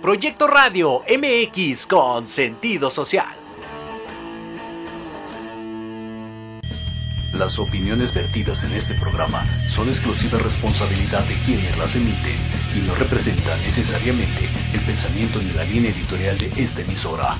Proyecto Radio MX con sentido social. Las opiniones vertidas en este programa son exclusiva responsabilidad de quienes las emiten y no representan necesariamente el pensamiento ni la línea editorial de esta emisora.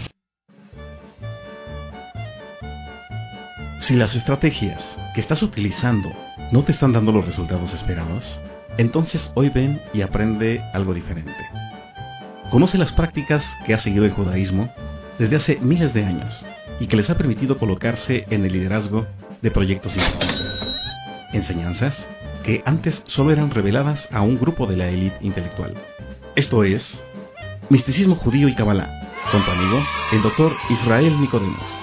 Si las estrategias que estás utilizando no te están dando los resultados esperados, entonces hoy ven y aprende algo diferente. Conoce las prácticas que ha seguido el judaísmo desde hace miles de años y que les ha permitido colocarse en el liderazgo de proyectos importantes. Enseñanzas que antes solo eran reveladas a un grupo de la élite intelectual. Esto es Misticismo Judío y Kabbalah, con tu amigo, el Dr. Israel Nicodemos.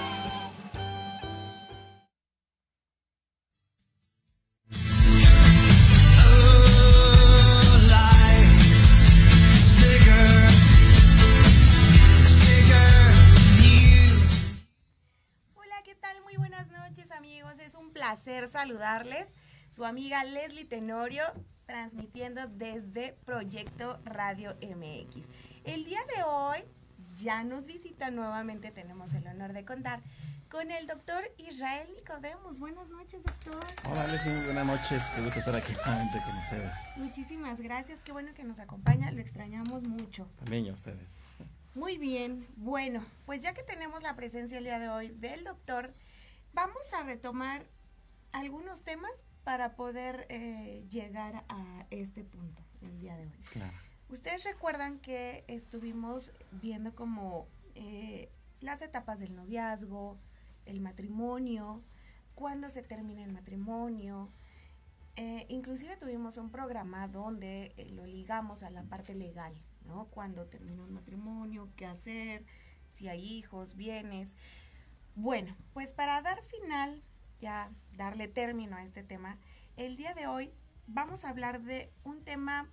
Saludarles, su amiga Leslie Tenorio, transmitiendo desde Proyecto Radio MX. El día de hoy ya nos visita nuevamente, tenemos el honor de contar con el doctor Israel Nicodemos. Buenas noches, doctor. Hola Leslie, buenas noches, qué gusto estar aquí nuevamente con ustedes. Muchísimas gracias, qué bueno que nos acompaña, lo extrañamos mucho. También a ustedes. Muy bien, bueno, pues ya que tenemos la presencia el día de hoy del doctor, vamos a retomar algunos temas para poder llegar a este punto el día de hoy. Claro. Ustedes recuerdan que estuvimos viendo como las etapas del noviazgo, el matrimonio, cuándo se termina el matrimonio, inclusive tuvimos un programa donde lo ligamos a la parte legal, ¿no? Cuando termina un matrimonio, qué hacer, si hay hijos, bienes. Bueno, pues para dar final, ya darle término a este tema, el día de hoy vamos a hablar de un tema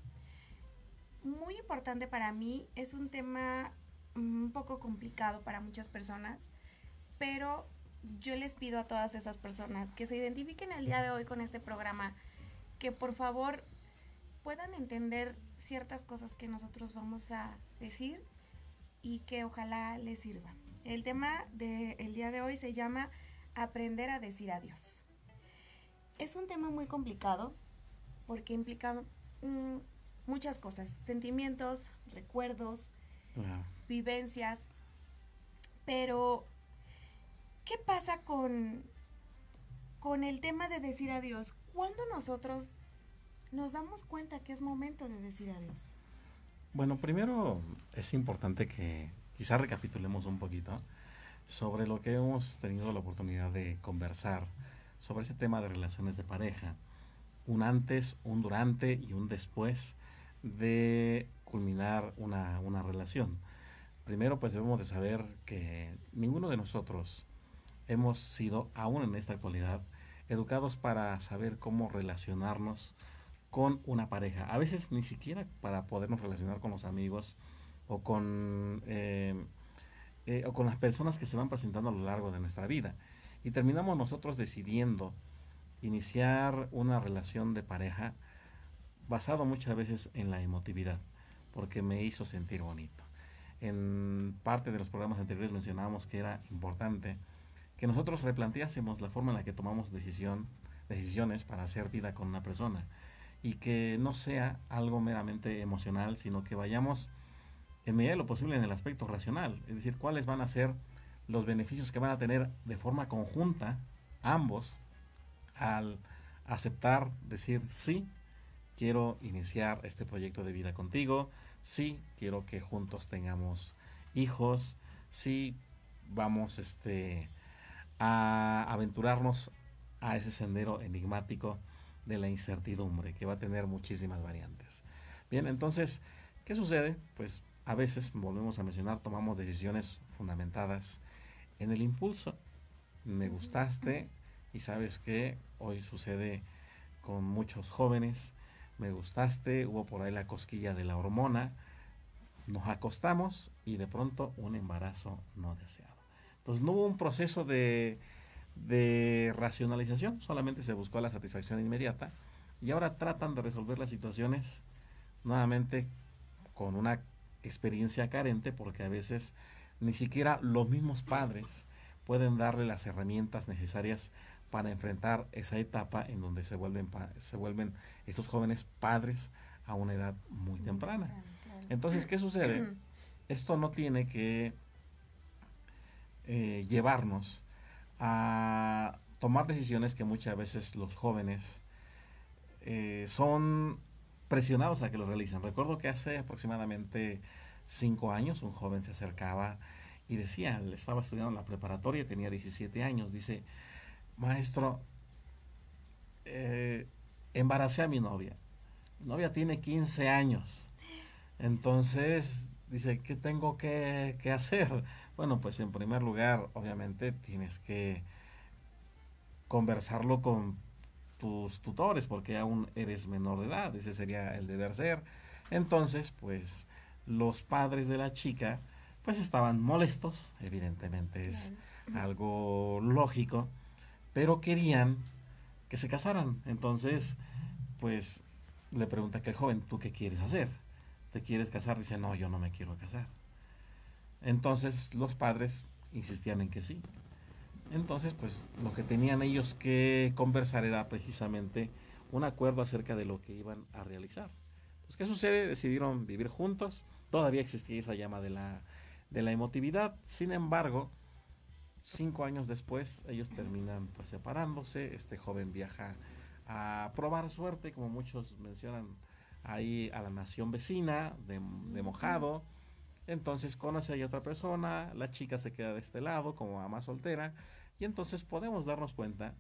muy importante para mí. Es un tema un poco complicado para muchas personas, pero yo les pido a todas esas personas que se identifiquen el día de hoy con este programa, que por favor puedan entender ciertas cosas que nosotros vamos a decir y que ojalá les sirva. El tema del día de hoy se llama aprender a decir adiós. Es un tema muy complicado porque implica muchas cosas, sentimientos, recuerdos, vivencias, pero ¿qué pasa con el tema de decir adiós? ¿Cuándo nosotros nos damos cuenta que es momento de decir adiós? Bueno, primero es importante que quizá recapitulemos un poquito sobre lo que hemos tenido la oportunidad de conversar sobre ese tema de relaciones de pareja, un antes, un durante y un después de culminar una relación. Primero, pues debemos de saber que ninguno de nosotros hemos sido, aún en esta actualidad, educados para saber cómo relacionarnos con una pareja. A veces ni siquiera para podernos relacionar con los amigos o con las personas que se van presentando a lo largo de nuestra vida. Y terminamos nosotros decidiendo iniciar una relación de pareja basado muchas veces en la emotividad, porque me hizo sentir bonito. En parte de los programas anteriores mencionábamos que era importante que nosotros replanteásemos la forma en la que tomamos decisiones para hacer vida con una persona, y que no sea algo meramente emocional, sino que vayamos en medida de lo posible en el aspecto racional, es decir, cuáles van a ser los beneficios que van a tener de forma conjunta ambos al aceptar, decir sí, quiero iniciar este proyecto de vida contigo, sí, quiero que juntos tengamos hijos, sí, vamos a aventurarnos a ese sendero enigmático de la incertidumbre, que va a tener muchísimas variantes. Bien, entonces, ¿qué sucede? Pues a veces, volvemos a mencionar, tomamos decisiones fundamentadas en el impulso. Me gustaste y sabes que hoy sucede con muchos jóvenes. Me gustaste, hubo por ahí la cosquilla de la hormona, nos acostamos y de pronto un embarazo no deseado. Entonces no hubo un proceso de racionalización, solamente se buscó la satisfacción inmediata y ahora tratan de resolver las situaciones nuevamente con una experiencia carente, porque a veces ni siquiera los mismos padres pueden darle las herramientas necesarias para enfrentar esa etapa en donde se vuelven estos jóvenes padres a una edad muy temprana. Entonces, ¿qué sucede? Esto no tiene que llevarnos a tomar decisiones que muchas veces los jóvenes son presionados a que lo realicen. Recuerdo que hace aproximadamente 5 años un joven se acercaba y decía, él estaba estudiando en la preparatoria, tenía 17 años, dice: maestro, embaracé a mi novia. Mi novia tiene 15 años. Entonces, dice, ¿qué tengo que hacer? Bueno, pues en primer lugar, obviamente, tienes que conversarlo con tus tutores, porque aún eres menor de edad. Ese sería el deber ser. Entonces, pues, los padres de la chica, pues, estaban molestos. Evidentemente es algo lógico, pero querían que se casaran. Entonces, pues, le pregunta aquel joven: ¿tú qué quieres hacer? ¿Te quieres casar? Dice: no, yo no me quiero casar. Entonces los padres insistían en que sí. Entonces, pues, lo que tenían ellos que conversar era precisamente un acuerdo acerca de lo que iban a realizar. Pues, ¿qué sucede? Decidieron vivir juntos. Todavía existía esa llama de la emotividad. Sin embargo, 5 años después, ellos terminan, pues, separándose. Este joven viaja a probar suerte, como muchos mencionan, ahí a la nación vecina de Mojado. Entonces conoce a otra persona, la chica se queda de este lado como ama soltera, y entonces podemos darnos cuenta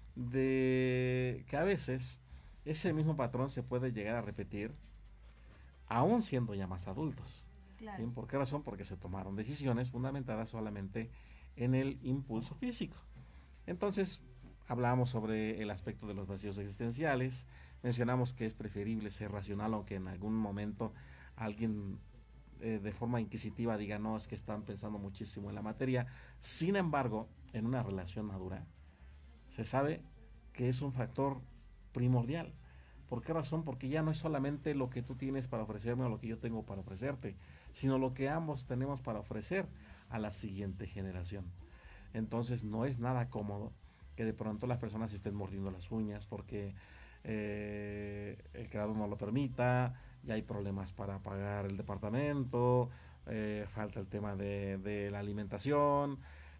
de que a veces ese mismo patrón se puede llegar a repetir aún siendo ya más adultos. Claro. ¿Bien? ¿Por qué razón? Porque se tomaron decisiones fundamentadas solamente en el impulso físico. Entonces, hablamos sobre el aspecto de los vacíos existenciales, mencionamos que es preferible ser racional, aunque en algún momento alguien de forma inquisitiva diga: no, es que están pensando muchísimo en la materia. Sin embargo, en una relación madura, se sabe que es un factor primordial. ¿Por qué razón? Porque ya no es solamente lo que tú tienes para ofrecerme o lo que yo tengo para ofrecerte, sino lo que ambos tenemos para ofrecer a la siguiente generación. Entonces, no es nada cómodo que de pronto las personas estén mordiendo las uñas porque el creador no lo permita, ya hay problemas para pagar el departamento, falta el tema de la alimentación,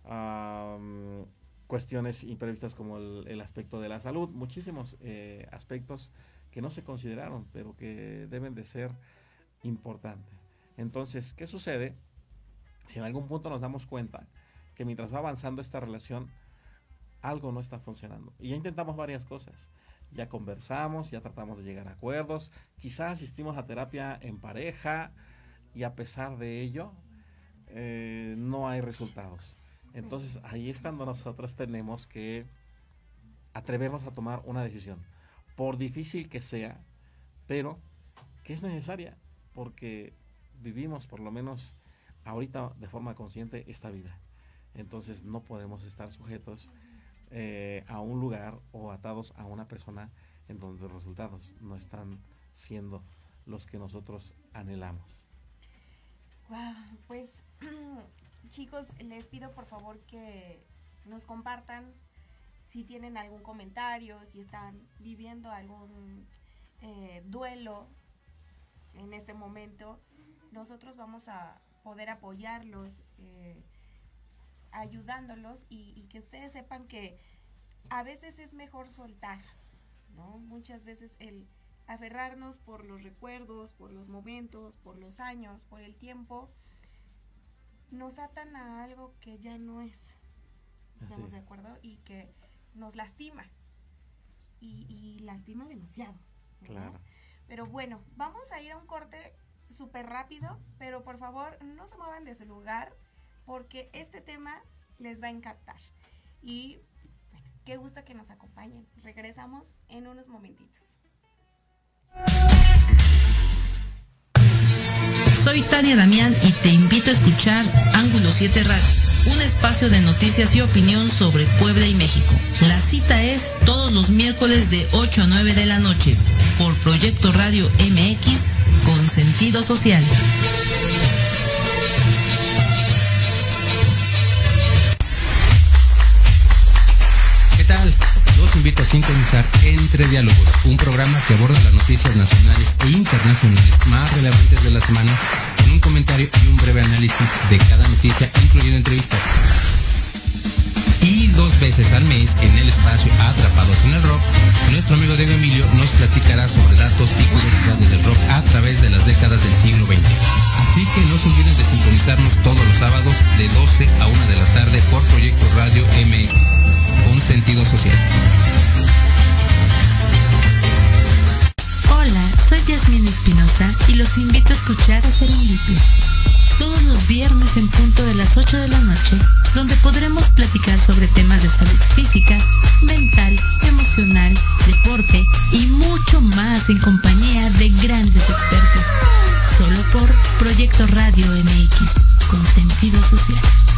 cuestiones imprevistas como el aspecto de la salud, muchísimos aspectos que no se consideraron, pero que deben de ser importantes. Entonces, ¿qué sucede? Si en algún punto nos damos cuenta que mientras va avanzando esta relación, algo no está funcionando, y ya intentamos varias cosas, ya conversamos, ya tratamos de llegar a acuerdos, quizás asistimos a terapia en pareja, y a pesar de ello, no hay resultados. Entonces, ahí es cuando nosotros tenemos que atrevernos a tomar una decisión, por difícil que sea, pero que es necesaria, porque vivimos, por lo menos ahorita, de forma consciente esta vida. Entonces, no podemos estar sujetos a un lugar o atados a una persona en donde los resultados no están siendo los que nosotros anhelamos. Wow, pues chicos, les pido por favor que nos compartan si tienen algún comentario, si están viviendo algún duelo en este momento. Nosotros vamos a poder apoyarlos, ayudándolos, y que ustedes sepan que a veces es mejor soltar, ¿no? Muchas veces el aferrarnos por los recuerdos, por los momentos, por los años, por el tiempo, nos atan a algo que ya no es. ¿Estamos de acuerdo? Y que nos lastima, y lastima demasiado, ¿no? Claro. Pero bueno, vamos a ir a un corte súper rápido, pero por favor no se muevan de su lugar, porque este tema les va a encantar. Y bueno, qué gusto que nos acompañen. Regresamos en unos momentitos. Soy Tania Damián y te invito a escuchar Ángulo 7 Radio, un espacio de noticias y opinión sobre Puebla y México. La cita es todos los miércoles de 8 a 9 de la noche. por Proyecto Radio MX con sentido social. ¿Qué tal? Los invito a sintonizar Entre Diálogos, un programa que aborda las noticias nacionales e internacionales más relevantes de la semana, con un comentario y un breve análisis de cada noticia, incluyendo entrevistas. Y 2 veces al mes, en el espacio Atrapados en el Rock, nuestro amigo Diego Emilio nos platicará sobre datos y curiosidades del rock a través de las décadas del siglo XX. Así que no se olviden de sintonizarnos todos los sábados de 12 a 1 de la tarde por Proyecto Radio MX, con sentido social. Hola, soy Yasmín Espinosa y los invito a escuchar a Serendipia. Todos los viernes en punto de las 8 de la noche, donde podremos platicar sobre temas de salud física, mental, emocional, deporte y mucho más en compañía de grandes expertos. Solo por Proyecto Radio MX, con sentido social.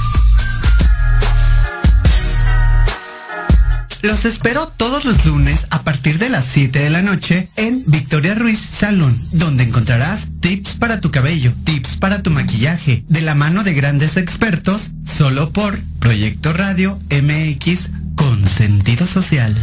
Los espero todos los lunes a partir de las 7 de la noche en Victoria Ruiz Salón, donde encontrarás tips para tu cabello, tips para tu maquillaje, de la mano de grandes expertos, solo por Proyecto Radio MX con sentido social.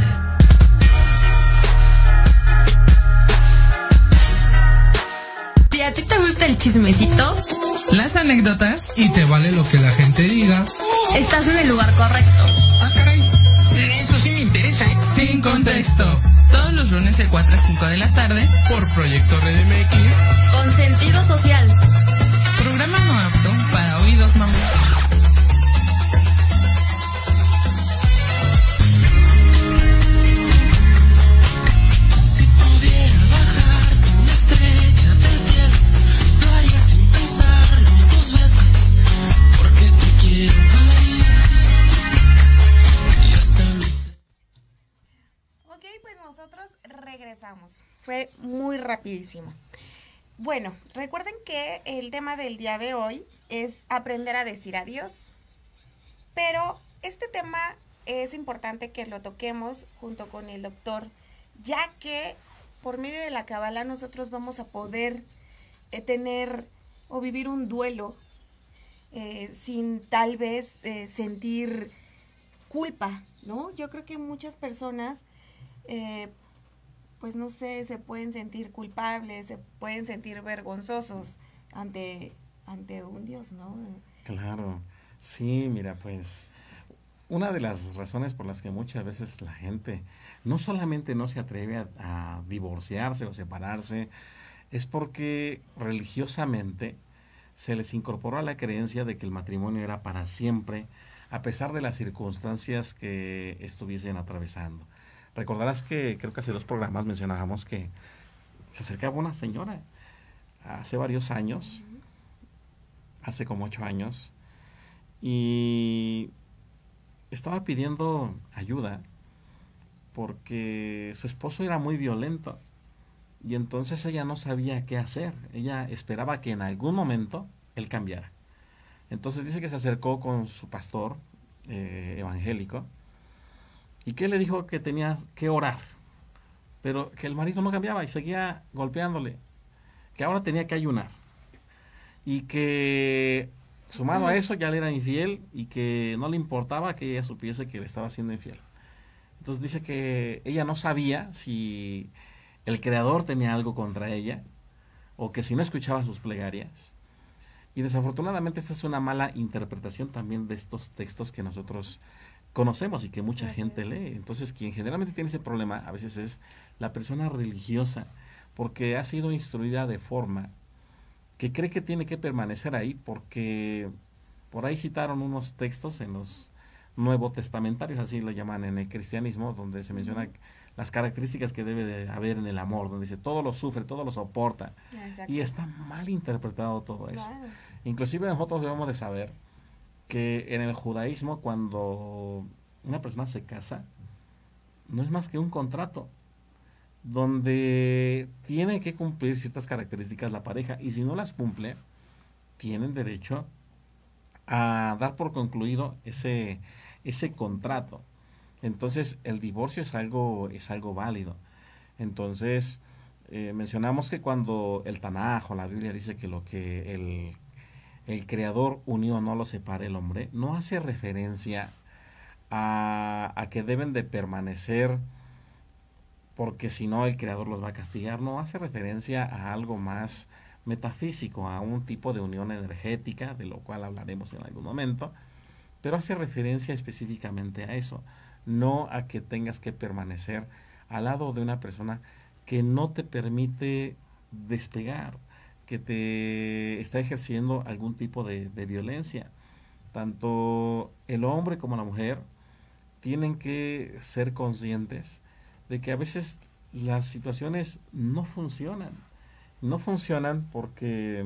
Si a ti te gusta el chismecito, las anécdotas y te vale lo que la gente diga, estás en el lugar correcto. Ah, caray. Eso sí me interesa. Sin contexto. Todos los lunes de 4 a 5 de la tarde por Proyecto Red MX con sentido social. Programa no apto para oídos mamás. Si pudiera bajarte una estrella del cielo, lo haría sin pensarlo 2 veces, porque te quiero ahí. Ok, pues nosotros regresamos. Fue muy rapidísimo. Bueno, recuerden que el tema del día de hoy es aprender a decir adiós. Pero este tema es importante que lo toquemos junto con el doctor, ya que por medio de la cábala nosotros vamos a poder tener o vivir un duelo sin tal vez sentir culpa, ¿no? Yo creo que muchas personas pues no sé, se pueden sentir culpables, se pueden sentir vergonzosos ante un Dios, ¿no? Claro, sí, mira, pues una de las razones por las que muchas veces la gente no solamente no se atreve a divorciarse o separarse, es porque religiosamente se les incorporó a la creencia de que el matrimonio era para siempre, a pesar de las circunstancias que estuviesen atravesando. Recordarás que creo que hace 2 programas mencionábamos que se acercaba una señora hace varios años, hace como 8 años, y estaba pidiendo ayuda porque su esposo era muy violento y entonces ella no sabía qué hacer. Ella esperaba que en algún momento él cambiara. Entonces dice que se acercó con su pastor evangélico y que le dijo que tenía que orar, pero que el marido no cambiaba y seguía golpeándole, que ahora tenía que ayunar y que sumado a eso ya le era infiel y que no le importaba que ella supiese que le estaba siendo infiel. Entonces dice que ella no sabía si el Creador tenía algo contra ella o que si no escuchaba sus plegarias. Y desafortunadamente esta es una mala interpretación también de estos textos que nosotros conocemos y que mucha gente lee. Entonces quien generalmente tiene ese problema a veces es la persona religiosa, porque ha sido instruida de forma que cree que tiene que permanecer ahí, porque por ahí citaron unos textos en los nuevo testamentarios, así lo llaman en el cristianismo, donde se menciona las características que debe de haber en el amor, donde dice todo lo sufre, todo lo soporta. Exacto. Y está mal interpretado todo eso. Claro. Inclusive nosotros debemos de saber que en el judaísmo, cuando una persona se casa, no es más que un contrato donde tiene que cumplir ciertas características la pareja, y si no las cumple, tienen derecho a dar por concluido ese contrato. Entonces el divorcio es algo válido. Entonces mencionamos que cuando el Tanaj o la Biblia dice que lo que el Creador unió no lo separe el hombre, no hace referencia a que deben de permanecer porque si no el Creador los va a castigar, no, hace referencia a algo más metafísico, a un tipo de unión energética, de lo cual hablaremos en algún momento, pero hace referencia específicamente a eso, no a que tengas que permanecer al lado de una persona que no te permite despegar, que te está ejerciendo algún tipo de violencia. Tanto el hombre como la mujer tienen que ser conscientes de que a veces las situaciones no funcionan. No funcionan porque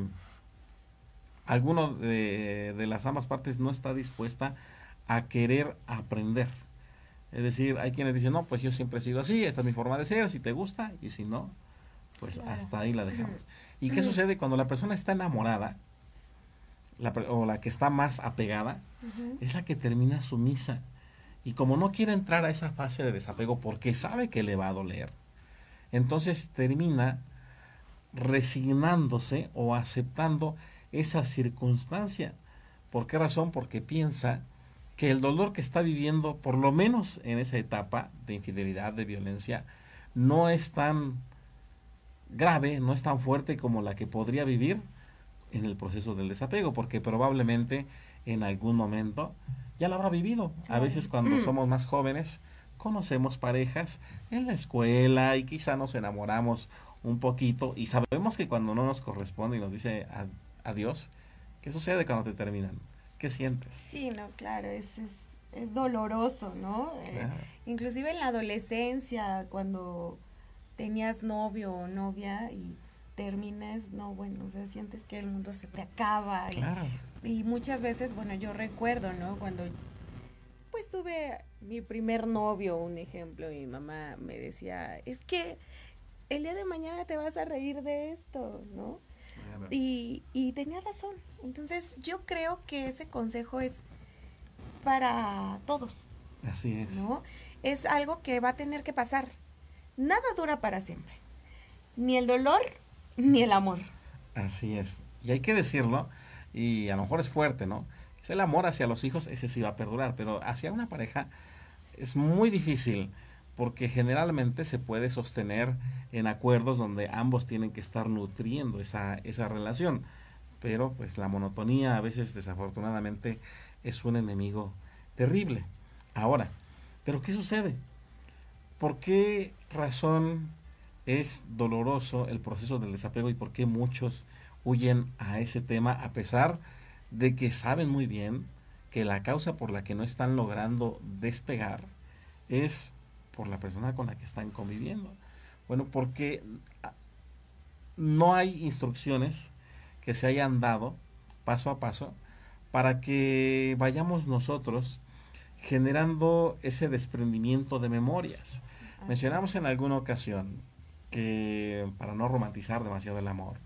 alguno de las ambas partes no está dispuesta a querer aprender. Es decir, hay quienes dicen, no, pues yo siempre he sido así, esta es mi forma de ser, si te gusta, y si no, pues hasta ahí la dejamos. ¿Y qué sucede cuando la persona está enamorada, o la que está más apegada, es la que termina sumisa? Y como no quiere entrar a esa fase de desapego porque sabe que le va a doler, entonces termina resignándose o aceptando esa circunstancia. ¿Por qué razón? Porque piensa que el dolor que está viviendo, por lo menos en esa etapa de infidelidad, de violencia, no es tan grave, no es tan fuerte como la que podría vivir en el proceso del desapego, porque probablemente en algún momento ya lo habrá vivido. A veces cuando somos más jóvenes conocemos parejas en la escuela y quizá nos enamoramos un poquito y sabemos que cuando no nos corresponde y nos dice adiós, ¿qué sucede cuando te terminan? ¿Qué sientes? Sí, no, claro, es doloroso, ¿no? Claro. Inclusive en la adolescencia, cuando tenías novio o novia y terminas, no, bueno, o sea, sientes que el mundo se te acaba. Claro. Y muchas veces, bueno, yo recuerdo, ¿no? Cuando pues tuve mi primer novio, un ejemplo, mi mamá me decía, es que el día de mañana te vas a reír de esto, ¿no? Claro. Y tenía razón. Entonces yo creo que ese consejo es para todos. Así es. ¿No? Es algo que va a tener que pasar. Nada dura para siempre. Ni el dolor, ni el amor. Así es. Y hay que decirlo, y a lo mejor es fuerte, ¿no? Es el amor hacia los hijos, ese sí va a perdurar, pero hacia una pareja es muy difícil, porque generalmente se puede sostener en acuerdos donde ambos tienen que estar nutriendo esa relación. Pero pues la monotonía a veces desafortunadamente es un enemigo terrible. Ahora, ¿pero qué sucede? ¿Por qué razón es doloroso el proceso del desapego y por qué muchos huyen a ese tema a pesar de que saben muy bien que la causa por la que no están logrando despegar es por la persona con la que están conviviendo? Bueno, porque no hay instrucciones que se hayan dado paso a paso para que vayamos nosotros generando ese desprendimiento de memorias. Mencionamos en alguna ocasión que, para no romantizar demasiado el amor,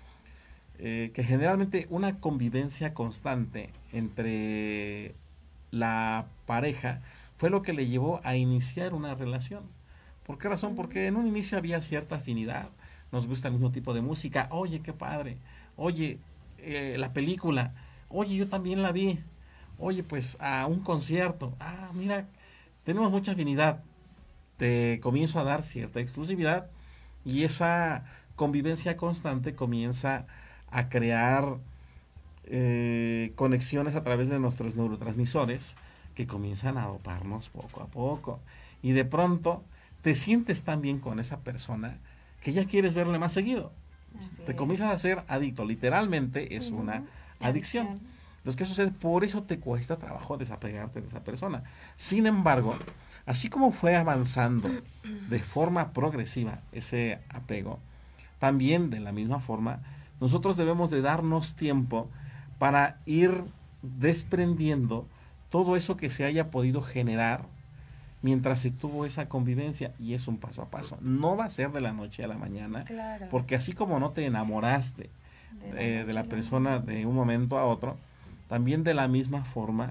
que generalmente una convivencia constante entre la pareja fue lo que le llevó a iniciar una relación. ¿Por qué razón? Porque en un inicio había cierta afinidad, nos gusta el mismo tipo de música, oye, qué padre, oye, la película, oye, yo también la vi, oye, pues a un concierto, mira, tenemos mucha afinidad, te comienzo a dar cierta exclusividad y esa convivencia constante comienza a crear conexiones a través de nuestros neurotransmisores que comienzan a doparnos poco a poco. Y de pronto te sientes tan bien con esa persona que ya quieres verle más seguido. Te comienzas a ser adicto, literalmente es una adicción. Entonces, ¿qué sucede? Por eso te cuesta trabajo desapegarte de esa persona. Sin embargo, así como fue avanzando de forma progresiva ese apego, también de la misma forma, nosotros debemos de darnos tiempo para ir desprendiendo todo eso que se haya podido generar mientras se tuvo esa convivencia, y es un paso a paso. No va a ser de la noche a la mañana, claro, porque así como no te enamoraste de la persona de un momento a otro, también de la misma forma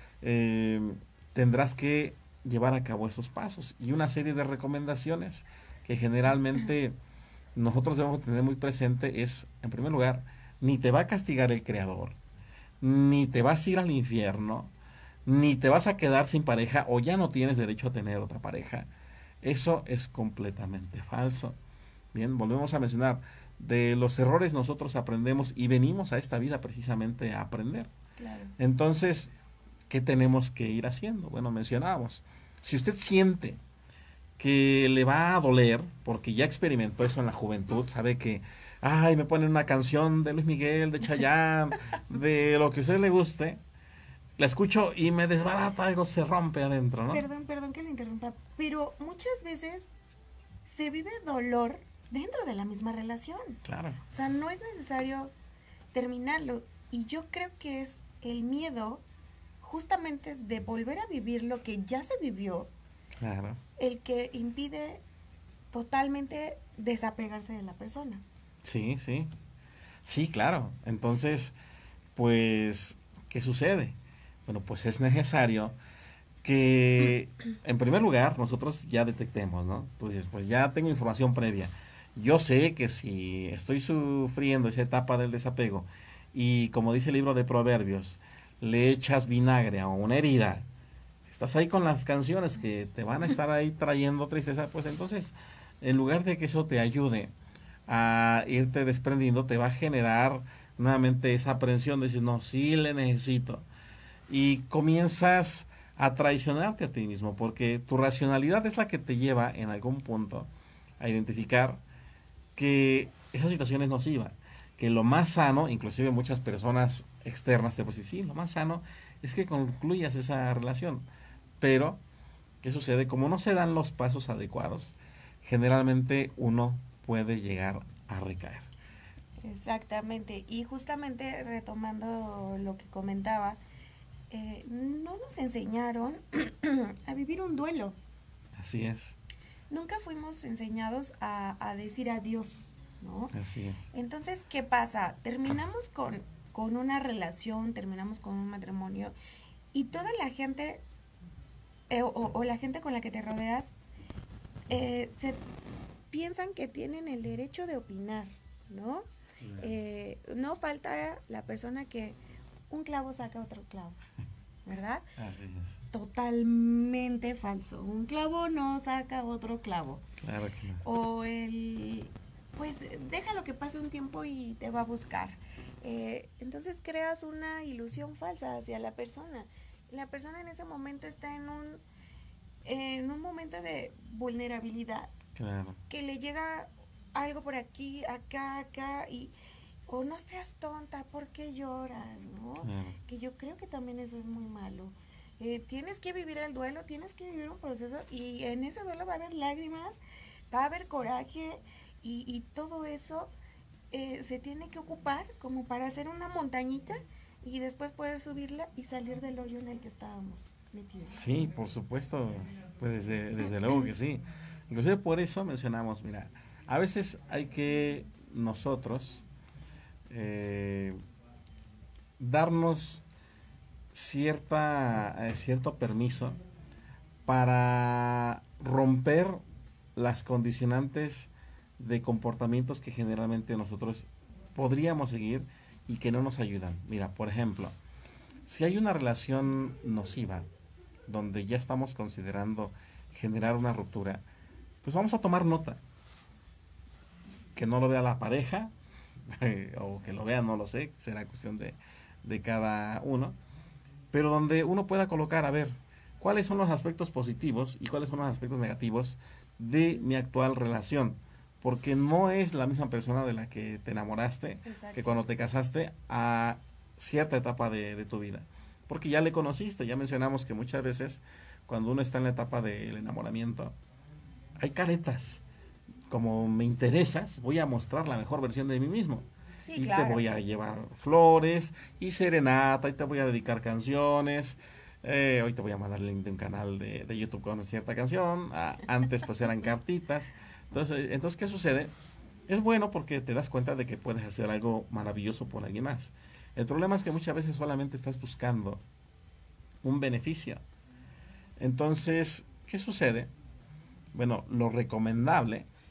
tendrás que llevar a cabo esos pasos y una serie de recomendaciones que generalmente nosotros debemos tener muy presente es, en primer lugar, ni te va a castigar el Creador, ni te vas a ir al infierno, ni te vas a quedar sin pareja o ya no tienes derecho a tener otra pareja. Eso es completamente falso. Bien, volvemos a mencionar, de los errores nosotros aprendemos y venimos a esta vida precisamente a aprender. Claro. Entonces, ¿qué tenemos que ir haciendo? Bueno, mencionábamos, si usted siente que le va a doler, porque ya experimentó eso en la juventud, sabe que, ay, me ponen una canción de Luis Miguel, de Chayanne, de lo que a usted le guste, la escucho y me desbarata, algo se rompe adentro, ¿no? Perdón que lo interrumpa, pero muchas veces se vive dolor dentro de la misma relación. Claro. O sea, no es necesario terminarlo. Y yo creo que es el miedo justamente de volver a vivir lo que ya se vivió, claro, el que impide totalmente desapegarse de la persona. Sí, sí. Sí, claro. Entonces, pues, ¿qué sucede? Bueno, pues es necesario que, en primer lugar, nosotros ya detectemos, ¿no? Tú dices, pues ya tengo información previa. Yo sé que si estoy sufriendo esa etapa del desapego y, como dice el libro de Proverbios, le echas vinagre a una herida, estás ahí con las canciones que te van a estar ahí trayendo tristeza, pues entonces, en lugar de que eso te ayude a irte desprendiendo, te va a generar nuevamente esa aprensión de decir, no, sí le necesito. Y comienzas a traicionarte a ti mismo, porque tu racionalidad es la que te lleva en algún punto a identificar que esa situación es nociva, que lo más sano, inclusive muchas personas externas te pueden decir, sí, lo más sano es que concluyas esa relación, pero ¿qué sucede? Como no se dan los pasos adecuados, generalmente uno puede llegar a recaer. Exactamente, y justamente retomando lo que comentaba, no nos enseñaron a vivir un duelo. Así es. Nunca fuimos enseñados a decir adiós, ¿no? Así es. Entonces, ¿qué pasa? Terminamos con una relación, terminamos con un matrimonio y toda la gente o la gente con la que te rodeas se piensan que tienen el derecho de opinar, ¿no? No falta la persona que un clavo saca otro clavo, ¿verdad? Así es. Totalmente falso. Un clavo no saca otro clavo. Claro que no. O pues déjalo que pase un tiempo y te va a buscar. Entonces creas una ilusión falsa hacia la persona. La persona en ese momento está en un momento de vulnerabilidad. Claro. Que le llega algo por aquí, acá y o no seas tonta, ¿por qué lloras? ¿No? Claro. Que yo creo que también eso es muy malo. Tienes que vivir el duelo, tienes que vivir un proceso y en ese duelo va a haber lágrimas, va a haber coraje y todo eso se tiene que ocupar como para hacer una montañita y después poder subirla y salir del hoyo en el que estábamos metidos. Sí, por supuesto, pues desde luego que sí. Inclusive por eso mencionamos, mira, a veces hay que nosotros darnos cierto permiso para romper las condicionantes de comportamientos que generalmente nosotros podríamos seguir y que no nos ayudan. Mira, por ejemplo, si hay una relación nociva donde ya estamos considerando generar una ruptura, pues vamos a tomar nota. Que no lo vea la pareja, o que lo vea, no lo sé, será cuestión de cada uno, pero donde uno pueda colocar, a ver, cuáles son los aspectos positivos y cuáles son los aspectos negativos de mi actual relación, porque no es la misma persona de la que te enamoraste, Exacto. que cuando te casaste a cierta etapa de tu vida, porque ya le conociste. Ya mencionamos que muchas veces cuando uno está en la etapa del enamoramiento, hay caretas. Como me interesas, voy a mostrar la mejor versión de mí mismo. Sí, y claro. te voy a llevar flores y serenata y te voy a dedicar canciones. Hoy te voy a mandar el link de un canal de YouTube con cierta canción. Antes pues eran cartitas. Entonces, ¿qué sucede? Es bueno porque te das cuenta de que puedes hacer algo maravilloso por alguien más. El problema es que muchas veces solamente estás buscando un beneficio. Entonces, ¿qué sucede? Bueno, lo recomendable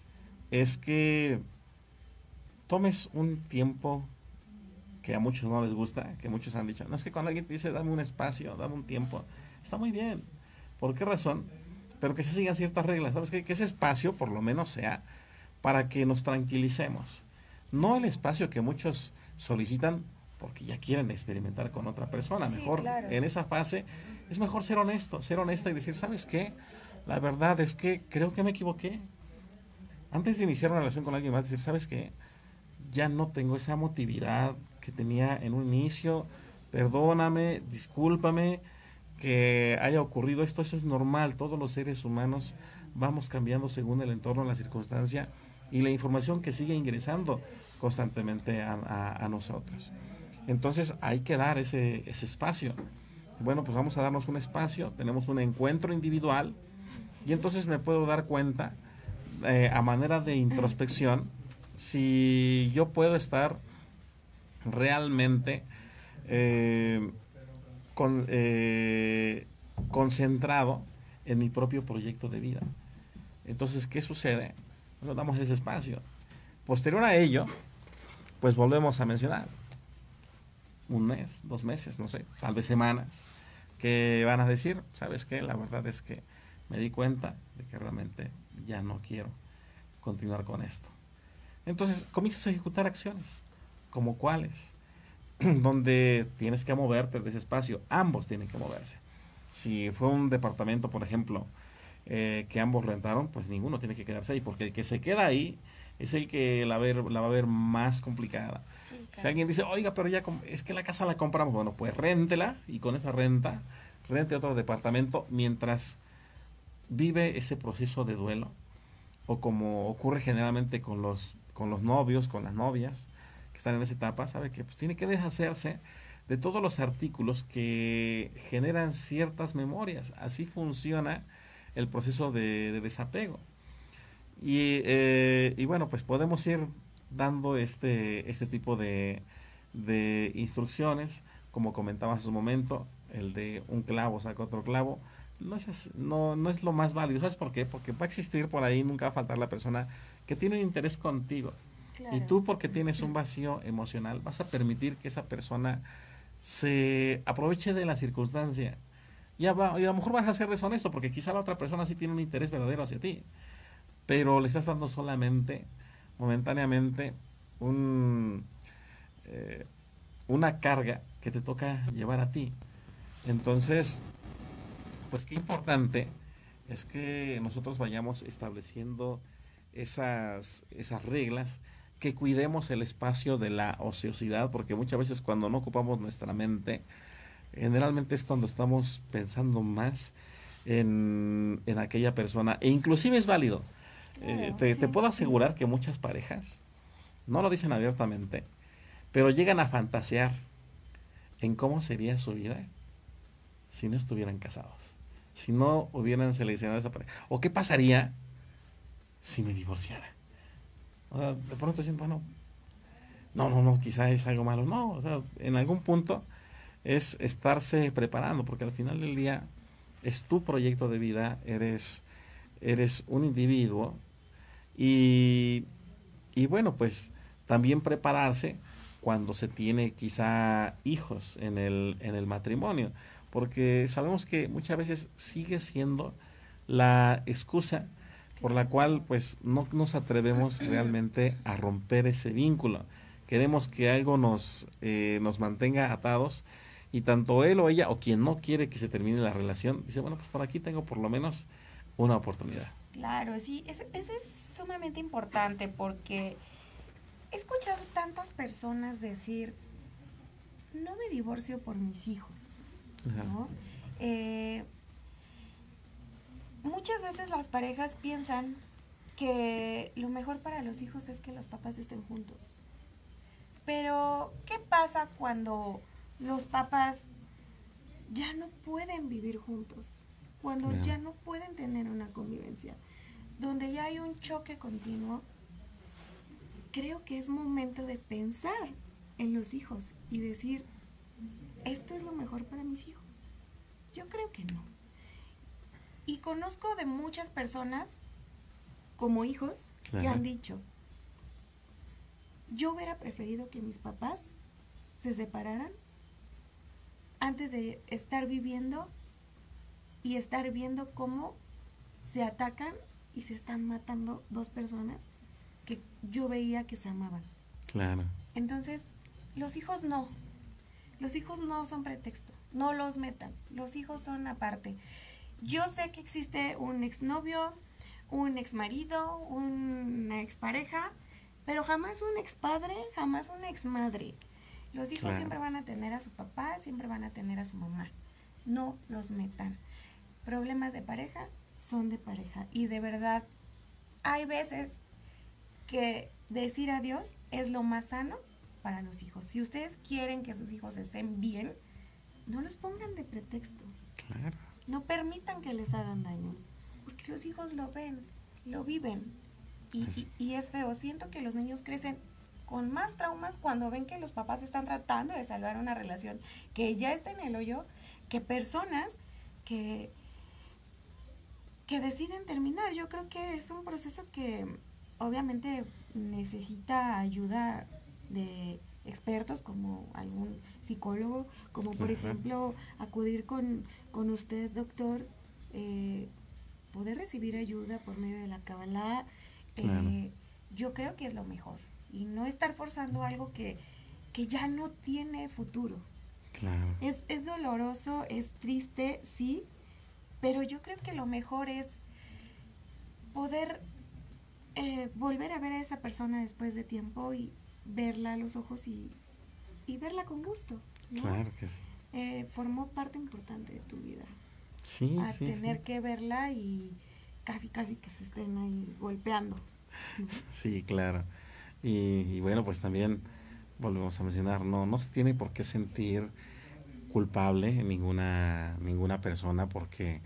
es que tomes un tiempo que a muchos no les gusta, que muchos han dicho, no, es que cuando alguien te dice dame un espacio, dame un tiempo, está muy bien. ¿Por qué razón? Pero que se sigan ciertas reglas, ¿sabes qué? Que ese espacio por lo menos sea para que nos tranquilicemos. No el espacio que muchos solicitan porque ya quieren experimentar con otra persona. Sí, mejor claro. En esa fase es mejor ser honesto, ser honesta y decir, ¿sabes qué? La verdad es que creo que me equivoqué. Antes de iniciar una relación con alguien más, decir, ¿sabes qué? Ya no tengo esa emotividad que tenía en un inicio, perdóname, discúlpame que haya ocurrido esto, eso es normal, todos los seres humanos vamos cambiando según el entorno, la circunstancia y la información que sigue ingresando constantemente a nosotros. Entonces hay que dar ese espacio. Bueno, pues vamos a darnos un espacio, tenemos un encuentro individual y entonces me puedo dar cuenta a manera de introspección si yo puedo estar realmente concentrado en mi propio proyecto de vida. Entonces, ¿qué sucede? Nos damos ese espacio. Posterior a ello, pues volvemos a mencionar un mes, 2 meses, no sé, tal vez semanas, que van a decir, ¿sabes qué? La verdad es que me di cuenta de que realmente ya no quiero continuar con esto. Entonces comienzas a ejecutar acciones, como cuáles, donde tienes que moverte de ese espacio, ambos tienen que moverse. Si fue un departamento, por ejemplo, que ambos rentaron, pues ninguno tiene que quedarse ahí, porque el que se queda ahí es el que la va a ver más complicada. Sí, claro. Si alguien dice, oiga, pero ya es que la casa la compramos, bueno, pues réntela y con esa renta, rente otro departamento mientras vive ese proceso de duelo, o como ocurre generalmente con los novios, con las novias que están en esa etapa, sabe que pues tiene que deshacerse de todos los artículos que generan ciertas memorias. Así funciona el proceso de desapego. Y bueno, pues podemos ir dando este tipo de instrucciones, como comentaba hace un momento, el de un clavo saca otro clavo. No es lo más válido. ¿Sabes por qué? Porque va a existir por ahí, nunca va a faltar la persona que tiene un interés contigo. Claro. Y tú, porque tienes un vacío emocional, vas a permitir que esa persona se aproveche de la circunstancia. Y a lo mejor vas a ser deshonesto, porque quizá la otra persona sí tiene un interés verdadero hacia ti, pero le estás dando solamente, momentáneamente, una carga que te toca llevar a ti. Entonces, pues qué importante es que nosotros vayamos estableciendo esas reglas, que cuidemos el espacio de la ociosidad, porque muchas veces cuando no ocupamos nuestra mente, generalmente es cuando estamos pensando más en aquella persona, e inclusive es válido. Claro, te puedo asegurar que muchas parejas no lo dicen abiertamente, pero llegan a fantasear en cómo sería su vida si no estuvieran casados, si no hubieran seleccionado esa pareja, o qué pasaría si me divorciara. O sea, de pronto dicen, bueno, no, quizá es algo malo. No, o sea, en algún punto es estarse preparando, porque al final del día es tu proyecto de vida, eres un individuo, y bueno, pues también prepararse cuando se tiene quizá hijos en el matrimonio, porque sabemos que muchas veces sigue siendo la excusa por la cual pues no nos atrevemos realmente a romper ese vínculo. Queremos que algo nos mantenga atados, y tanto él o ella, o quien no quiere que se termine la relación, dice, bueno, pues por aquí tengo por lo menos una oportunidad. Claro, sí, eso es sumamente importante, porque he escuchado tantas personas decir, no me divorcio por mis hijos, ¿no? Muchas veces las parejas piensan que lo mejor para los hijos es que los papás estén juntos. Pero, ¿qué pasa cuando los papás ya no pueden vivir juntos? Cuando ya no pueden tener una convivencia, donde ya hay un choque continuo. Creo que es momento de pensar en los hijos y decir, ¿esto es lo mejor para mis hijos? Yo creo que no. Y conozco de muchas personas como hijos que Claro. han dicho, yo hubiera preferido que mis papás se separaran antes de estar viviendo y estar viendo cómo se atacan y se están matando dos personas que yo veía que se amaban. Claro. Entonces, los hijos no son pretexto, no los metan, los hijos son aparte. Yo sé que existe un exnovio, un exmarido, una expareja, pero jamás un expadre, jamás una exmadre. Los hijos Claro. siempre van a tener a su papá, siempre van a tener a su mamá. No los metan. Problemas de pareja son de pareja. Y de verdad, hay veces que decir adiós es lo más sano para los hijos. Si ustedes quieren que sus hijos estén bien, no los pongan de pretexto. Claro. No permitan que les hagan daño, porque los hijos lo ven, lo viven, y es feo. Siento que los niños crecen con más traumas cuando ven que los papás están tratando de salvar una relación que ya está en el hoyo, que personas que deciden terminar. Yo creo que es un proceso que obviamente necesita ayuda de expertos como algún psicólogo, como por ejemplo acudir con usted, doctor, poder recibir ayuda por medio de la Kabbalah. Yo creo que es lo mejor, y no estar forzando algo que ya no tiene futuro. Claro. Es doloroso, es triste, sí, pero yo creo que lo mejor es poder volver a ver a esa persona después de tiempo y verla a los ojos y verla con gusto, ¿no? Claro que sí. Formó parte importante de tu vida. Sí, a sí, tener sí. que verla y casi que se estén ahí golpeando. Sí, claro. Y bueno, pues también volvemos a mencionar, no se tiene por qué sentir culpable ninguna persona porque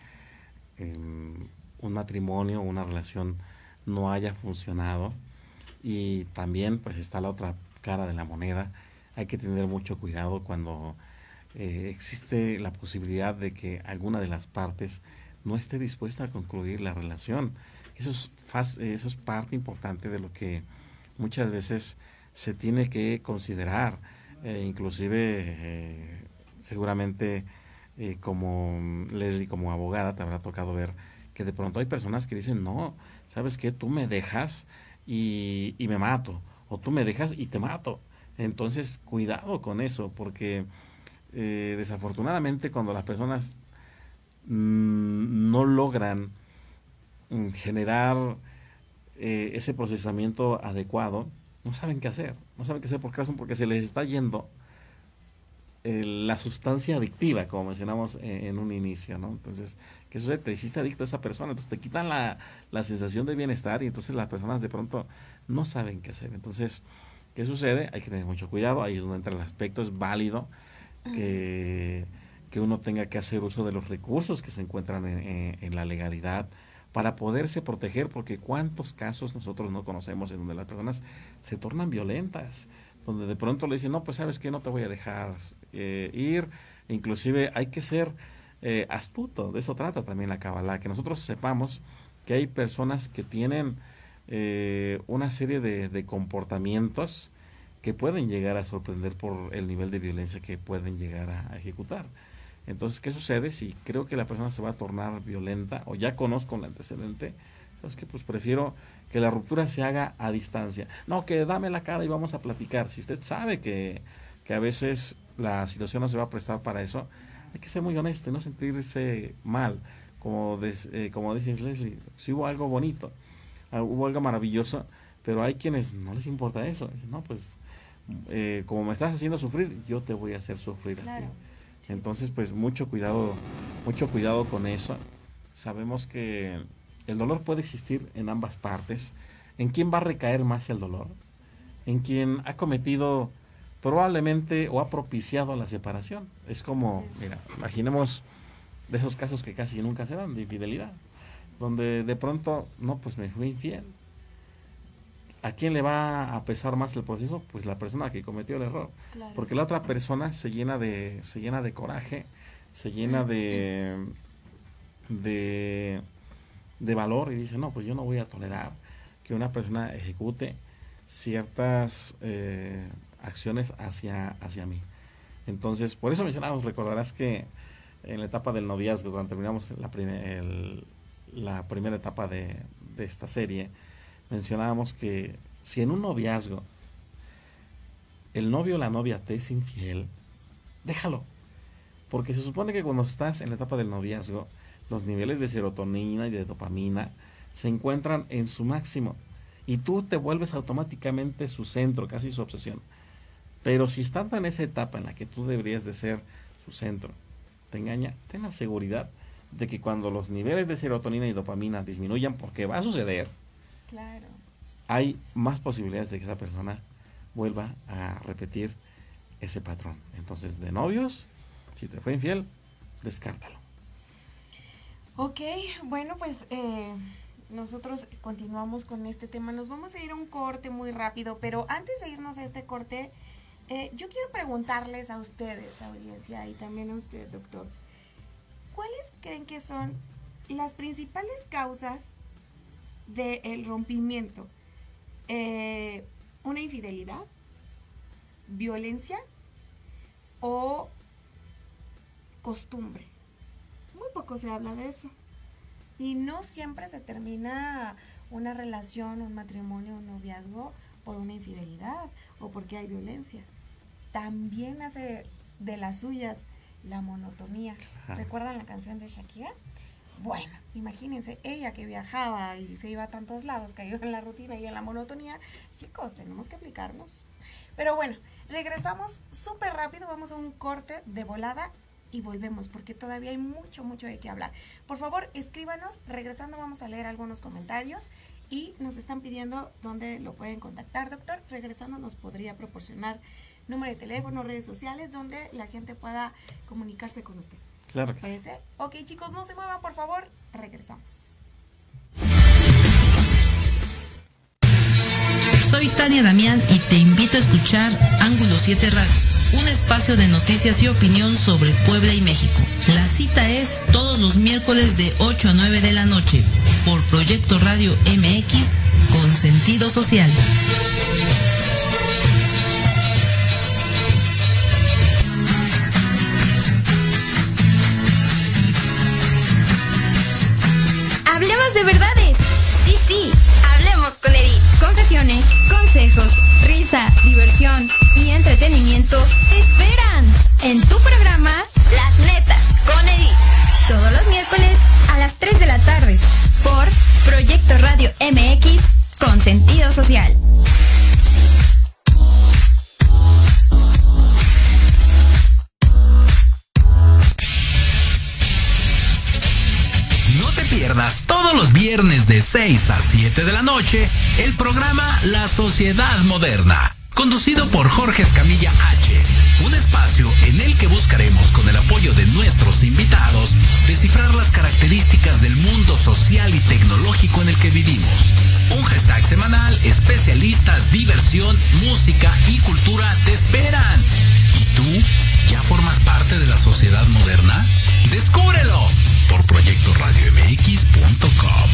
un matrimonio o una relación no haya funcionado. Y también pues está la otra cara de la moneda. Hay que tener mucho cuidado cuando existe la posibilidad de que alguna de las partes no esté dispuesta a concluir la relación. Eso es parte importante de lo que muchas veces se tiene que considerar. Inclusive seguramente como Leslie, como abogada, te habrá tocado ver que de pronto hay personas que dicen, no, ¿sabes qué? Tú me dejas y me mato, o tú me dejas y te mato. Entonces, cuidado con eso, porque desafortunadamente cuando las personas no logran generar ese procesamiento adecuado, no saben qué hacer. No saben qué hacer porque se les está yendo la sustancia adictiva, como mencionamos en un inicio, ¿no? Entonces, ¿qué sucede? Te hiciste adicto a esa persona, entonces te quitan la sensación de bienestar y entonces las personas de pronto no saben qué hacer. Entonces, ¿qué sucede? Hay que tener mucho cuidado, ahí es donde entra el aspecto, es válido que uno tenga que hacer uso de los recursos que se encuentran en la legalidad para poderse proteger, porque cuántos casos nosotros no conocemos en donde las personas se tornan violentas, donde de pronto le dicen, no, pues sabes que no te voy a dejar ir, inclusive hay que ser astuto, de eso trata también la Kabbalah, que nosotros sepamos que hay personas que tienen una serie de comportamientos que pueden llegar a sorprender por el nivel de violencia que pueden llegar a ejecutar. Entonces, ¿qué sucede? Si creo que la persona se va a tornar violenta, o ya conozco el antecedente, es que pues prefiero que la ruptura se haga a distancia. No, que dame la cara y vamos a platicar. Si usted sabe que a veces la situación no se va a prestar para eso, hay que ser muy honesto y no sentirse mal. Como dice Leslie, si hubo algo bonito, hubo algo maravilloso, pero hay quienes no les importa eso. Dicen, no, pues como me estás haciendo sufrir, yo te voy a hacer sufrir a ti. Entonces, pues mucho cuidado con eso. Sabemos que el dolor puede existir en ambas partes. ¿En quién va a recaer más el dolor? En quien ha cometido probablemente o ha propiciado la separación. Es como, mira, imaginemos de esos casos que casi nunca se dan de infidelidad, donde de pronto, no, pues me fui infiel. ¿A quién le va a pesar más el proceso? Pues la persona que cometió el error. Claro. Porque la otra persona se llena de coraje, se llena de valor y dice, no, pues yo no voy a tolerar que una persona ejecute ciertas acciones hacia mí. Entonces, por eso mencionamos, recordarás que en la etapa del noviazgo, cuando terminamos la primera etapa de esta serie, mencionábamos que si en un noviazgo el novio o la novia te es infiel, déjalo. Porque se supone que cuando estás en la etapa del noviazgo, los niveles de serotonina y de dopamina se encuentran en su máximo. Y tú te vuelves automáticamente su centro, casi su obsesión. Pero si estando en esa etapa en la que tú deberías de ser su centro, te engaña, ten la seguridad de que cuando los niveles de serotonina y dopamina disminuyan, porque va a suceder, claro, hay más posibilidades de que esa persona vuelva a repetir ese patrón. Entonces, de novios, si te fue infiel, descártalo. Ok, bueno, pues nosotros continuamos con este tema. Nos vamos a ir a un corte muy rápido, pero antes de irnos a este corte, yo quiero preguntarles a ustedes, audiencia, y también a usted, doctor, ¿cuáles creen que son las principales causas del rompimiento? ¿Una infidelidad? ¿Violencia? ¿O costumbre? Muy poco se habla de eso. Y no siempre se termina una relación, un matrimonio, un noviazgo por una infidelidad o porque hay violencia. También hace de las suyas la monotonía. ¿Recuerdan la canción de Shakira? Bueno, imagínense, ella que viajaba y se iba a tantos lados, cayó en la rutina y en la monotonía. Chicos, tenemos que aplicarnos. Pero bueno, regresamos súper rápido, vamos a un corte de volada y volvemos porque todavía hay mucho de qué hablar. Por favor, escríbanos. Regresando vamos a leer algunos comentarios y nos están pidiendo dónde lo pueden contactar, doctor. Regresando nos podría proporcionar número de teléfono, redes sociales, donde la gente pueda comunicarse con usted. Claro que ¿Parece? sí. Ok, chicos, no se muevan, por favor. Regresamos. Soy Tania Damián y te invito a escuchar Ángulo 7 Radio, un espacio de noticias y opinión sobre Puebla y México. La cita es todos los miércoles de 8 a 9 de la noche por Proyecto Radio MX con sentido social. Hablemos de verdades. Sí, hablemos con Edith. Confesiones, consejos, risa, diversión y entretenimiento te esperan en tu programa Las Netas con Edith. Todos los miércoles a las 3 de la tarde por Proyecto Radio MX con sentido social. Pierdas todos los viernes de 6 a 7 de la noche el programa La Sociedad Moderna, conducido por Jorge Escamilla H. Un espacio en el que buscaremos, con el apoyo de nuestros invitados, descifrar las características del mundo social y tecnológico en el que vivimos. Un hashtag semanal, especialistas, diversión, música y cultura te esperan. ¿Y tú ya formas parte de la sociedad moderna? ¡Descúbrelo! Por proyectoradiomx.com.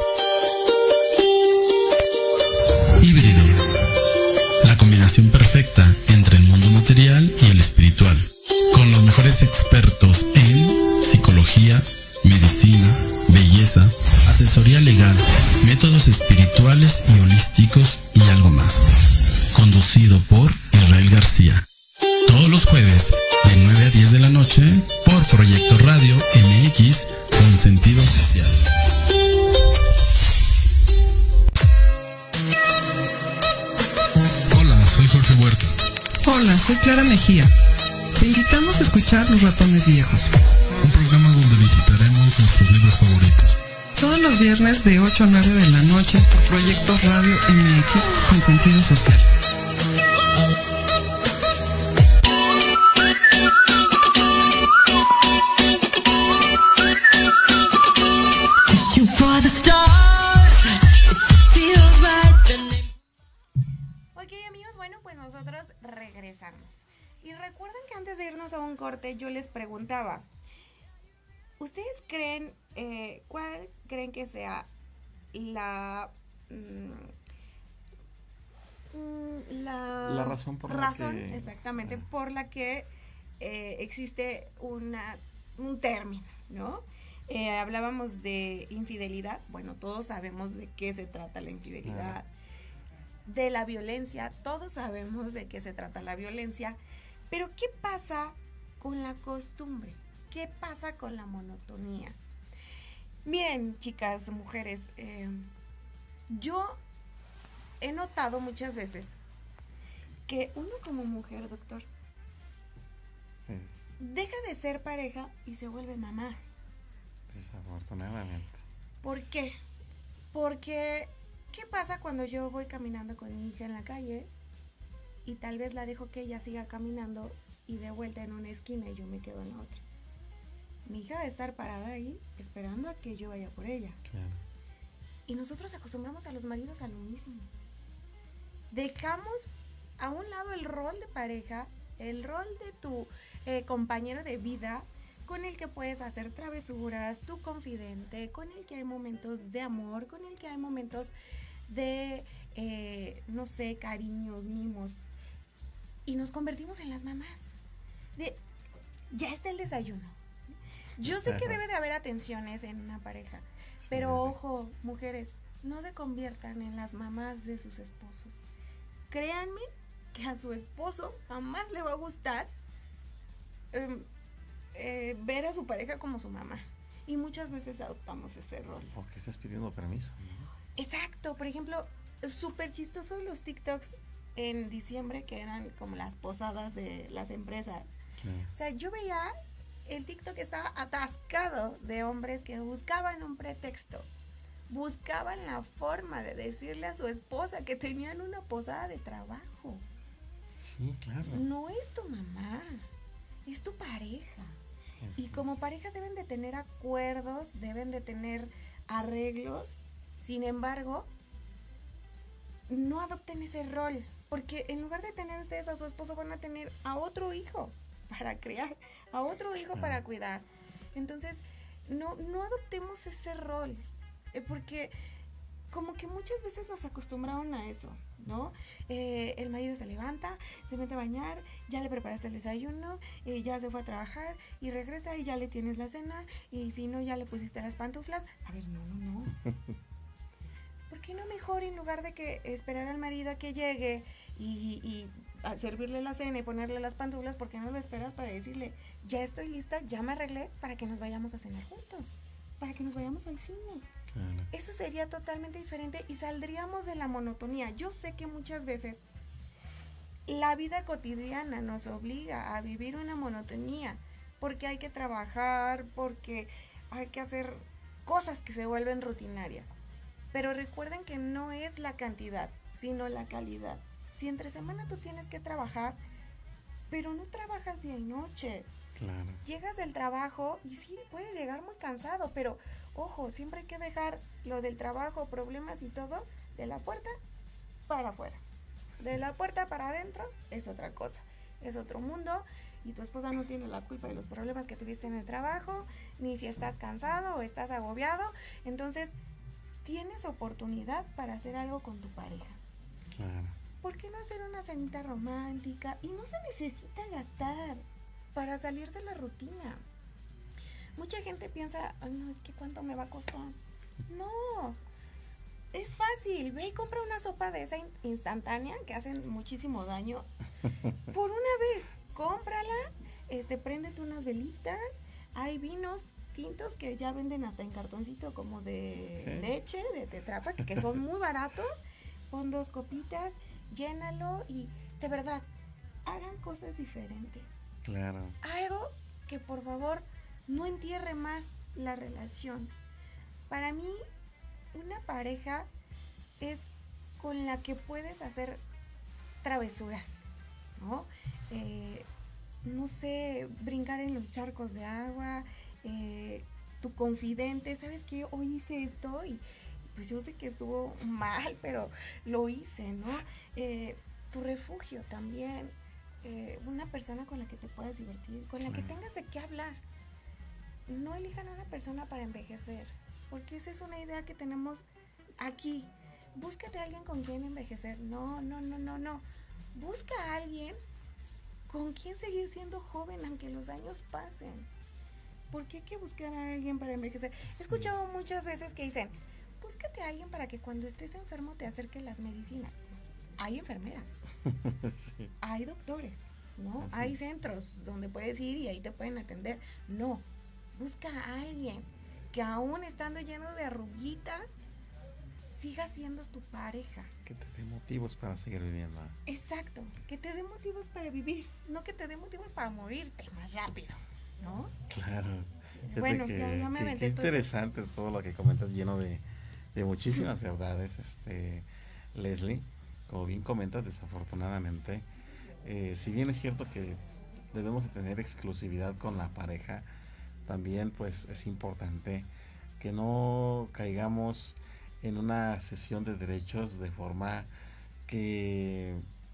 Híbrido. La combinación perfecta entre el mundo material y el espiritual. Con los mejores expertos en psicología, medicina, belleza, asesoría legal, métodos espirituales y holísticos y algo más. Conducido por Israel García. Todos los jueves de 9 a 10 de la noche por Proyecto Radio MX con sentido social. Hola, soy Jorge Huerta. Hola, soy Clara Mejía. Te invitamos a escuchar Los Ratones Viejos, un programa donde visitaremos nuestros libros favoritos. todos los viernes de 8 a 9 de la noche por Proyecto Radio MX con sentido social. Ok, amigos, bueno, pues nosotros regresamos. Y recuerden que antes de irnos a un corte yo les preguntaba, ¿ustedes creen, cuál creen que sea la la razón por la que... exactamente, por la que existe un término, ¿no? Hablábamos de infidelidad, bueno, todos sabemos de qué se trata la infidelidad, de la violencia, todos sabemos de qué se trata la violencia, pero ¿qué pasa con la costumbre? ¿Qué pasa con la monotonía? Miren, chicas, mujeres, yo he notado muchas veces que uno como mujer, doctor, deja de ser pareja y se vuelve mamá. Desafortunadamente. ¿Por qué? Porque, ¿qué pasa cuando yo voy caminando con mi hija en la calle y tal vez la dejo que ella siga caminando y de vuelta en una esquina y yo me quedo en la otra? Mi hija va a estar parada ahí esperando a que yo vaya por ella. Claro. Y nosotros acostumbramos a los maridos a lo mismo. Dejamos a un lado el rol de pareja, el rol de tu compañero de vida, con el que puedes hacer travesuras, tu confidente, con el que hay momentos de amor, con el que hay momentos de, no sé, cariños, mimos. Y nos convertimos en las mamás. Ya está el desayuno. Yo sé que debe de haber atenciones en una pareja, pero ojo, mujeres, no se conviertan en las mamás de sus esposos. Créanme que a su esposo jamás le va a gustar ver a su pareja como su mamá. Y muchas veces adoptamos ese rol. Porque estás pidiendo permiso, ¿no? Exacto. Por ejemplo, súper chistosos los TikToks en diciembre, que eran como las posadas de las empresas. O sea, yo veía... El TikTok estaba atascado de hombres que buscaban un pretexto, buscaban la forma de decirle a su esposa que tenían una posada de trabajo. Sí, claro. No es tu mamá, es tu pareja. Y como pareja deben de tener acuerdos, deben de tener arreglos. Sin embargo, no adopten ese rol, porque en lugar de tener ustedes a su esposo van a tener a otro hijo para criar, a otro hijo para cuidar. Entonces, no adoptemos ese rol, porque como que muchas veces nos acostumbraron a eso, ¿no? El marido se levanta, se mete a bañar, ya le preparaste el desayuno, ya se fue a trabajar y regresa y ya le tienes la cena, y si no, ya le pusiste las pantuflas. A ver, no. ¿Por qué no mejor, en lugar de que esperar al marido a que llegue y a servirle la cena y ponerle las pantuflas, por qué no lo esperas para decirle, ya estoy lista, ya me arreglé para que nos vayamos a cenar juntos, para que nos vayamos al cine? Claro. Eso sería totalmente diferente y saldríamos de la monotonía. Yo sé que muchas veces la vida cotidiana nos obliga a vivir una monotonía, porque hay que trabajar, porque hay que hacer cosas que se vuelven rutinarias. Pero recuerden que no es la cantidad, sino la calidad. Si entre semana tú tienes que trabajar, pero no trabajas día y noche. Claro. Llegas del trabajo y sí, puedes llegar muy cansado, pero ojo, siempre hay que dejar lo del trabajo, problemas y todo, de la puerta para afuera. De la puerta para adentro es otra cosa, es otro mundo, y tu esposa no tiene la culpa de los problemas que tuviste en el trabajo, ni si estás cansado o estás agobiado. Entonces, tienes oportunidad para hacer algo con tu pareja. Claro. ¿Por qué no hacer una cenita romántica? Y no se necesita gastar para salir de la rutina. Mucha gente piensa, no, es que ¿cuánto me va a costar? No, es fácil. Ve y compra una sopa de esa instantánea que hacen muchísimo daño. Por una vez, cómprala, préndete unas velitas. Hay vinos tintos que ya venden hasta en cartoncito, como de leche, de Tetra Pak, que son muy baratos. Pon 2 copitas, llénalo y de verdad, hagan cosas diferentes. Claro. Algo que por favor no entierre más la relación. Para mí, una pareja es con la que puedes hacer travesuras, ¿no? No sé, brincar en los charcos de agua, tu confidente, ¿sabes qué? Hoy hice esto y pues yo sé que estuvo mal, pero lo hice, ¿no? Tu refugio también, una persona con la que te puedas divertir, con la que tengas de qué hablar. No elijan a una persona para envejecer, porque esa es una idea que tenemos aquí. búscate a alguien con quien envejecer. No. Busca a alguien con quien seguir siendo joven aunque los años pasen. ¿Por qué hay que buscar a alguien para envejecer? He escuchado muchas veces que dicen, búscate a alguien para que cuando estés enfermo te acerque las medicinas. Hay enfermeras, sí. Hay doctores, ¿no? Así. Hay centros donde puedes ir y ahí te pueden atender. No, busca a alguien que aún estando lleno de arruguitas, siga siendo tu pareja. Que te dé motivos para seguir viviendo. Exacto, que te dé motivos para vivir, no que te dé motivos para morirte más rápido, ¿no? Claro. Bueno, ya me aventé qué interesante todo lo que comentas, lleno de muchísimas verdades, Leslie. Como bien comentas, desafortunadamente, si bien es cierto que debemos de tener exclusividad con la pareja, también pues es importante que no caigamos en una cesión de derechos de forma que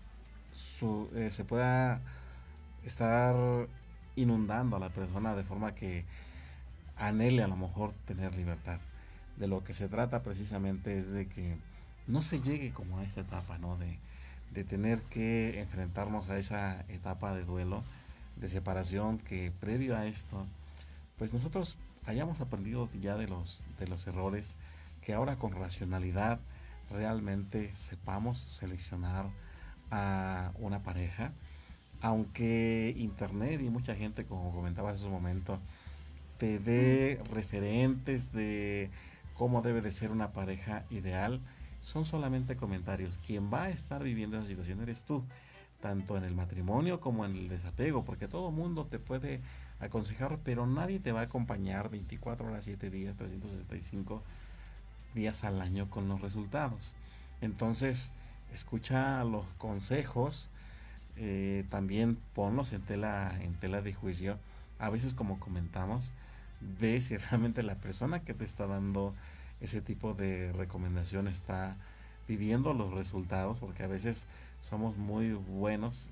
se pueda estar inundando a la persona de forma que anhele a lo mejor tener libertad. De lo que se trata precisamente es de que no se llegue como a esta etapa, ¿no? De tener que enfrentarnos a esa etapa de duelo, de separación, que previo a esto, pues nosotros hayamos aprendido ya de los errores, que ahora con racionalidad realmente sepamos seleccionar a una pareja, aunque internet y mucha gente, como comentabas hace un momento, te dé referentes de cómo debe de ser una pareja ideal, son solamente comentarios. Quien va a estar viviendo esa situación eres tú, tanto en el matrimonio como en el desapego, porque todo mundo te puede aconsejar, pero nadie te va a acompañar 24 horas, 7 días, 365 días al año con los resultados. Entonces, escucha los consejos, también ponlos en tela de juicio. A veces, como comentamos, ve si realmente la persona que te está dando ese tipo de recomendación está viviendo los resultados, porque a veces somos muy buenos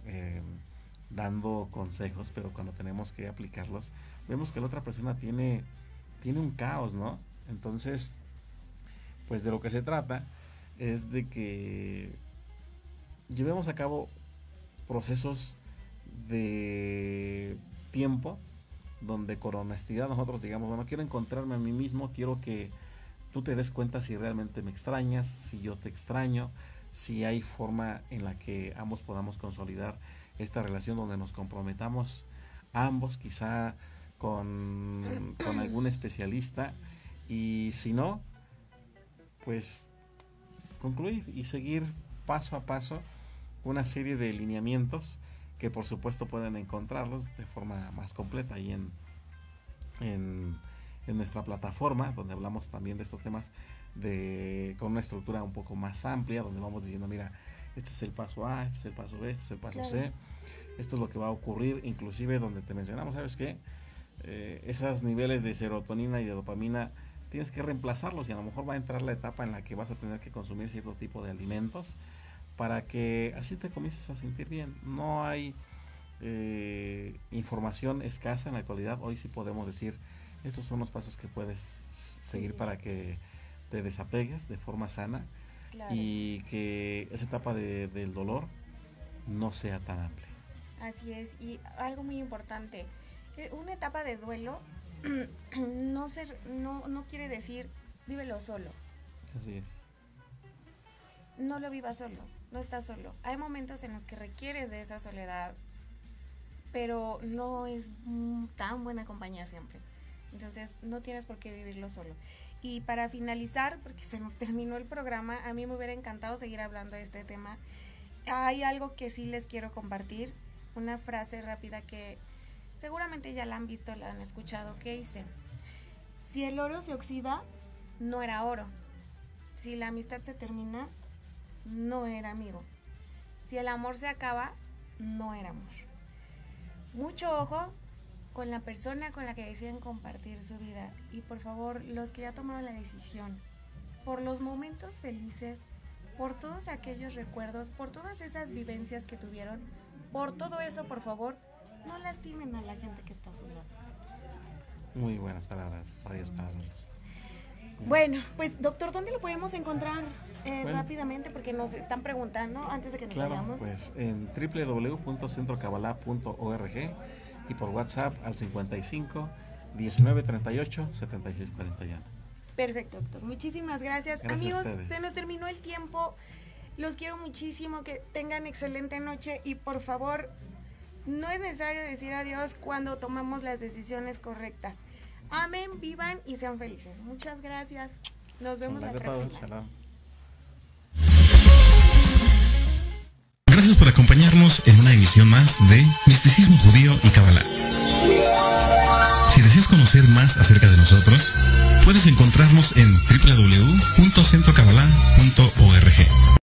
dando consejos, pero cuando tenemos que aplicarlos, vemos que la otra persona tiene un caos, ¿no? Entonces, pues de lo que se trata es de que llevemos a cabo procesos de tiempo donde con honestidad nosotros digamos, bueno, quiero encontrarme a mí mismo, quiero que tú te des cuenta si realmente me extrañas, si yo te extraño, si hay forma en la que ambos podamos consolidar esta relación donde nos comprometamos ambos, quizá con algún especialista, y si no, pues concluir y seguir paso a paso una serie de lineamientos que por supuesto pueden encontrarlos de forma más completa ahí en nuestra plataforma, donde hablamos también de estos temas con una estructura un poco más amplia, donde vamos diciendo, mira, este es el paso A, este es el paso B, este es el paso claro. C, esto es lo que va a ocurrir, inclusive donde te mencionamos, ¿sabes qué? Esos niveles de serotonina y de dopamina tienes que reemplazarlos, y a lo mejor va a entrar la etapa en la que vas a tener que consumir cierto tipo de alimentos para que así te comiences a sentir bien. No hay información escasa en la actualidad. Hoy sí podemos decir, estos son los pasos que puedes seguir para que te desapegues de forma sana, claro. Y que esa etapa del dolor no sea tan amplia. Así es, y algo muy importante, una etapa de duelo no quiere decir vívelo solo. Así es. No lo vivas solo, no estás solo. Hay momentos en los que requieres de esa soledad, pero no es tan buena compañía siempre. Entonces no tienes por qué vivirlo solo. Y para finalizar, porque se nos terminó el programa, a mí me hubiera encantado seguir hablando de este tema. Hay algo que sí les quiero compartir, una frase rápida que seguramente ya la han visto, la han escuchado, que dice: si el oro se oxida, no era oro. Si la amistad se termina, no era amigo. Si el amor se acaba, no era amor. Mucho ojo con la persona con la que deciden compartir su vida, y por favor, los que ya tomaron la decisión, por los momentos felices, por todos aquellos recuerdos, por todas esas vivencias que tuvieron, por todo eso, por favor, no lastimen a la gente que está a su lado. Muy buenas palabras, sabias palabras. Bueno, pues doctor, ¿dónde lo podemos encontrar rápidamente? Porque nos están preguntando antes de que nos vayamos. Pues en www.centrocabalá.org y por WhatsApp al 55 19 38 76 41. Perfecto, doctor. Muchísimas gracias. Amigos, se nos terminó el tiempo. Los quiero muchísimo, que tengan excelente noche y por favor, no es necesario decir adiós cuando tomamos las decisiones correctas. Amen, vivan y sean felices. Muchas gracias. Nos vemos la próxima. Gracias por acompañarnos en una emisión más de Misticismo Judío y Kabbalah. Si deseas conocer más acerca de nosotros, puedes encontrarnos en www.centrocabalá.org.